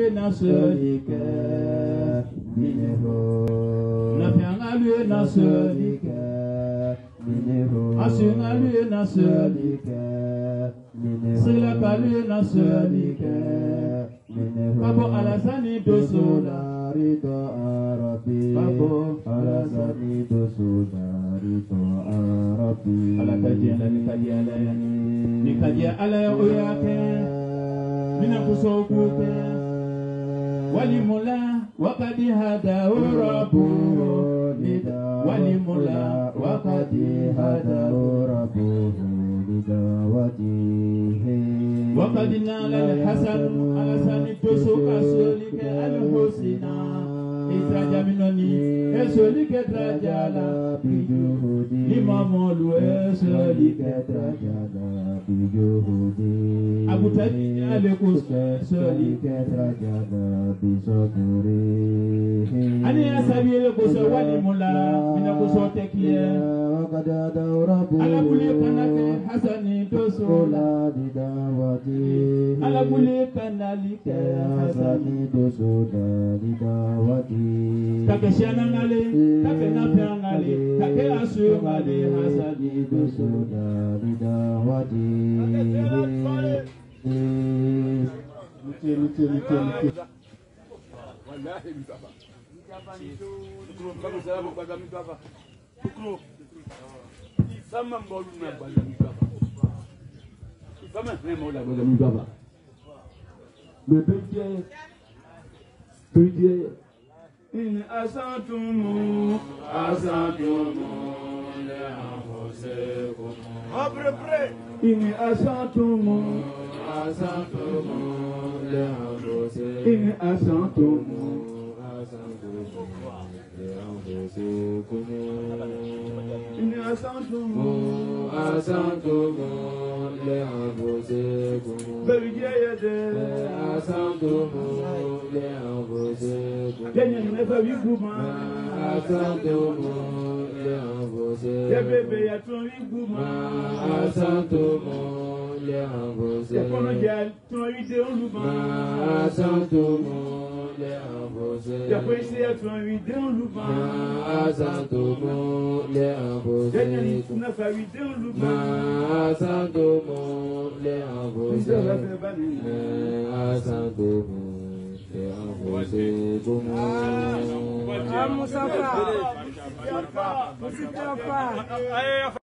nasolike mineho nafiangalu nasolike mineho asungalu nasolike mineho silakalu nasolike mineho Babo alasani dosola rito arabi Babo alasani dosola rito arabi alakajiana nikajia ala ya uyake mina kusokuke walimula wakadi hada urabu walimula wakadi hada urabu wakadi nala hasan alasani dosoka solike alhusina Itraja minoni esolike trajala bijuhudi limamolu esolike trajala bijuhudi abutaji alekus esolike trajala bisokuri ani asabi elekus walimula minakuso teklie wakadada urabu alabuli kanake hasani dosola didawati alabuli kanalike hasani dosola didawati Takeshana ngale, takenapya ngale, takeasu ngale, hasadi dosoda bidawati. Luti. Wallahi mtaba. Kama sababu kwa mtaba. Kukro. Sama mbolu na kwa mtaba. Sama mola kwa mtaba. Bebe. In asantumu le anfosekum abre in asantumu le anfosekum in asantumu le anfosekum in asantumu le anfosekum berjeyede asantumu le anfosekum Kenya never we guma asantumu le anfosekum bebe ya tun guma asantumu le anfosekum kono ja tun ide oluma asantumu le anfosekum ya kwesi ya tun ide oluma asantumu le anfosekum Kenya never we ide oluma asantumu le anfosekum asantumu Mustafa